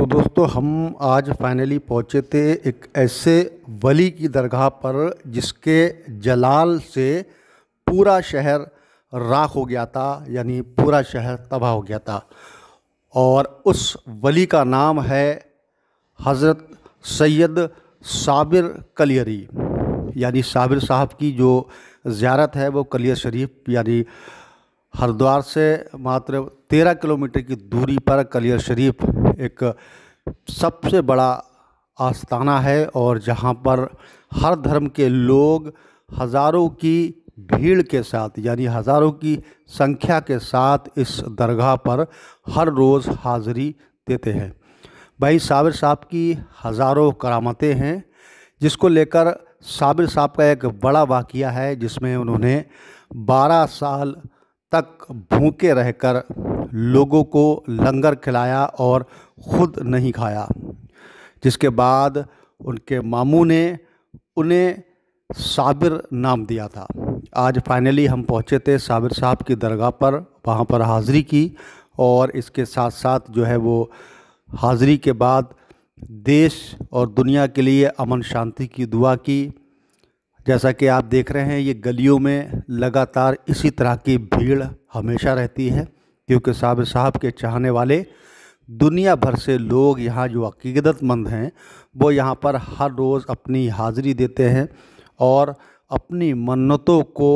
दोस्तों हम आज फाइनली पहुँचे थे एक ऐसे वली की दरगाह पर जिसके जलाल से पूरा शहर राख हो गया था, यानी पूरा शहर तबाह हो गया था। और उस वली का नाम है हज़रत सैयद साबिर कलियरी, यानी साबिर साहब की जो ज़ियारत है वो कलियर शरीफ यानी हरिद्वार से मात्र 13 किलोमीटर की दूरी पर कलियर शरीफ एक सबसे बड़ा आस्थाना है, और जहाँ पर हर धर्म के लोग हज़ारों की भीड़ के साथ यानी हज़ारों की संख्या के साथ इस दरगाह पर हर रोज़ हाज़िरी देते हैं। भाई साबिर साहब की हज़ारों करामतें हैं, जिसको लेकर साबिर साहब का एक बड़ा वाक़या है जिसमें उन्होंने 12 साल तक भूखे रहकर लोगों को लंगर खिलाया और ख़ुद नहीं खाया, जिसके बाद उनके मामू ने उन्हें साबिर नाम दिया था। आज फाइनली हम पहुँचे थे साबिर साहब की दरगाह पर, वहाँ पर हाज़िरी की, और इसके साथ साथ जो है वो हाज़िरी के बाद देश और दुनिया के लिए अमन शांति की दुआ की। जैसा कि आप देख रहे हैं, ये गलियों में लगातार इसी तरह की भीड़ हमेशा रहती है, क्योंकि साबिर साहब के चाहने वाले दुनिया भर से लोग यहाँ जो अक़ीदतमंद हैं वो यहाँ पर हर रोज़ अपनी हाज़िरी देते हैं और अपनी मन्नतों को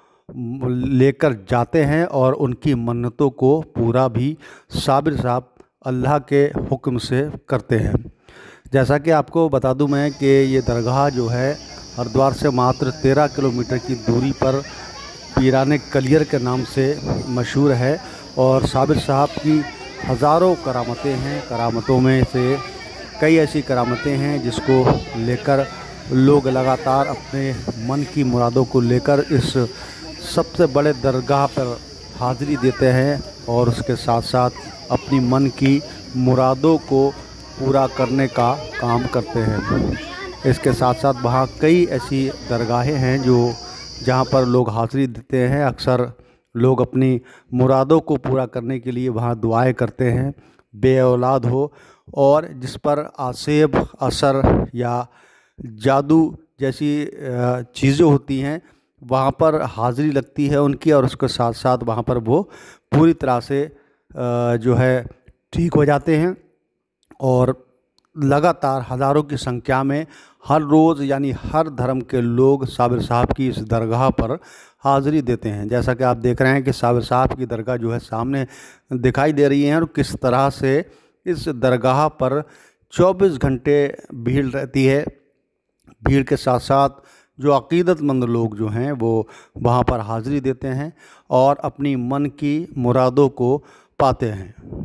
लेकर जाते हैं, और उनकी मन्नतों को पूरा भी साबिर साहब अल्लाह के हुक्म से करते हैं। जैसा कि आपको बता दूं मैं कि ये दरगाह जो है हरिद्वार से मात्र 13 किलोमीटर की दूरी पर पीराने कलियर के नाम से मशहूर है, और साबिर साहब की हज़ारों करामतें हैं। करामतों में से कई ऐसी करामतें हैं जिसको लेकर लोग लगातार अपने मन की मुरादों को लेकर इस सबसे बड़े दरगाह पर हाज़िरी देते हैं, और उसके साथ साथ अपनी मन की मुरादों को पूरा करने का काम करते हैं। इसके साथ साथ वहाँ कई ऐसी दरगाहें हैं जहाँ पर लोग हाज़िरी देते हैं। अक्सर लोग अपनी मुरादों को पूरा करने के लिए वहाँ दुआएं करते हैं, बे औलाद हो, और जिस पर आसेब असर या जादू जैसी चीज़ें होती हैं वहाँ पर हाज़िरी लगती है उनकी, और उसके साथ साथ वहाँ पर वो पूरी तरह से जो है ठीक हो जाते हैं। और लगातार हज़ारों की संख्या में हर रोज़ यानी हर धर्म के लोग साबिर साहब की इस दरगाह पर हाज़िरी देते हैं। जैसा कि आप देख रहे हैं कि साबिर साहब की दरगाह जो है सामने दिखाई दे रही है, और किस तरह से इस दरगाह पर 24 घंटे भीड़ रहती है। भीड़ के साथ साथ जो अक़ीदतमंद लोग जो हैं वो वहाँ पर हाज़िरी देते हैं और अपनी मन की मुरादों को पाते हैं।